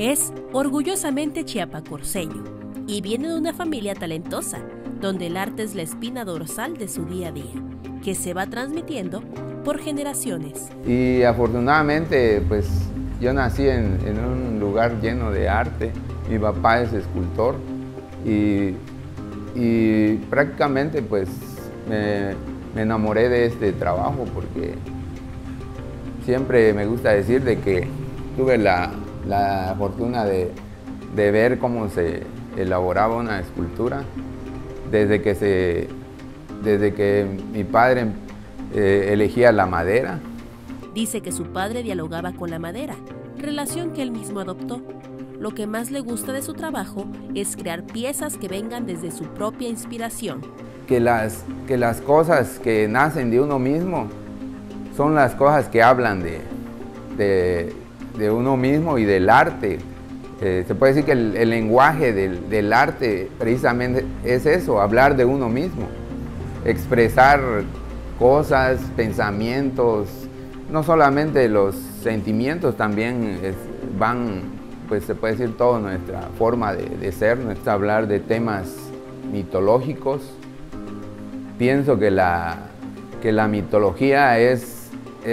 Es orgullosamente chiapacorseño y viene de una familia talentosa, donde el arte es la espina dorsal de su día a día, que se va transmitiendo por generaciones. Y afortunadamente, pues yo nací en un lugar lleno de arte. Mi papá es escultor y prácticamente pues me enamoré de este trabajo porque siempre me gusta decir de que tuve la fortuna de ver cómo se elaboraba una escultura desde que mi padre elegía la madera. Dice que su padre dialogaba con la madera, relación que él mismo adoptó. Lo que más le gusta de su trabajo es crear piezas que vengan desde su propia inspiración. Que las cosas que nacen de uno mismo son las cosas que hablan de uno mismo y del arte. Se puede decir que el lenguaje del arte precisamente es eso, hablar de uno mismo, expresar cosas, pensamientos, no solamente los sentimientos, también van, pues se puede decir toda nuestra forma de ser, hablar de temas mitológicos. Pienso que la mitología es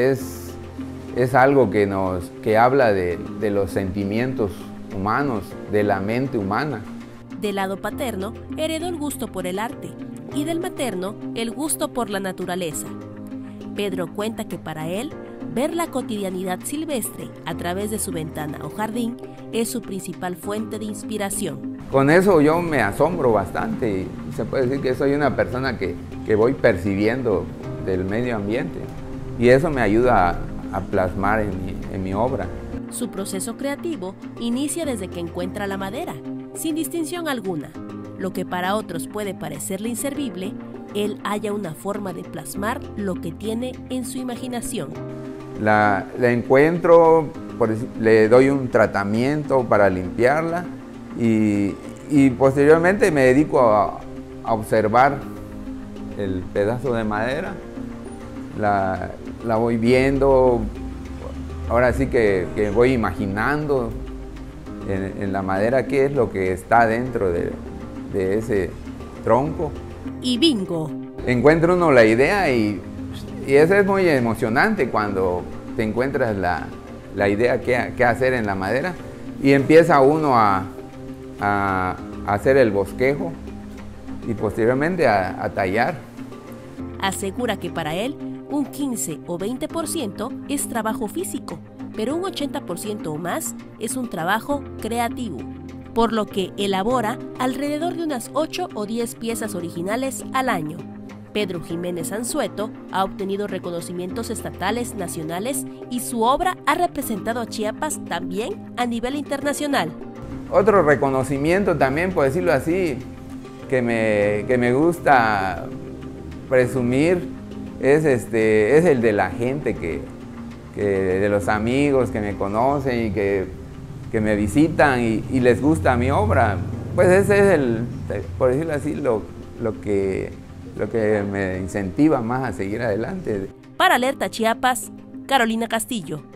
algo que habla de los sentimientos humanos, de la mente humana. Del lado paterno, heredó el gusto por el arte y del materno, el gusto por la naturaleza. Pedro cuenta que para él, ver la cotidianidad silvestre a través de su ventana o jardín es su principal fuente de inspiración. Con eso yo me asombro bastante y se puede decir que soy una persona que voy percibiendo del medio ambiente y eso me ayuda a plasmar en mi obra. Su proceso creativo inicia desde que encuentra la madera, sin distinción alguna. Lo que para otros puede parecerle inservible, él halla una forma de plasmar lo que tiene en su imaginación. La encuentro, le doy un tratamiento para limpiarla y posteriormente me dedico a observar el pedazo de madera. La voy viendo, ahora sí que voy imaginando en la madera qué es lo que está dentro de ese tronco. Y bingo. Encuentra uno la idea y eso es muy emocionante cuando te encuentras la idea qué hacer en la madera y empieza uno a hacer el bosquejo y posteriormente a tallar. Asegura que para él un 15 o 20% es trabajo físico, pero un 80% o más es un trabajo creativo, por lo que elabora alrededor de unas 8 o 10 piezas originales al año. Pedro Jiménez Anzueto ha obtenido reconocimientos estatales, nacionales y su obra ha representado a Chiapas también a nivel internacional. Otro reconocimiento también, por decirlo así, que me gusta presumir es el de la gente de los amigos que me conocen y que me visitan y les gusta mi obra. Pues ese es por decirlo así, lo que me incentiva más a seguir adelante. Para Alerta Chiapas, Carolina Castillo.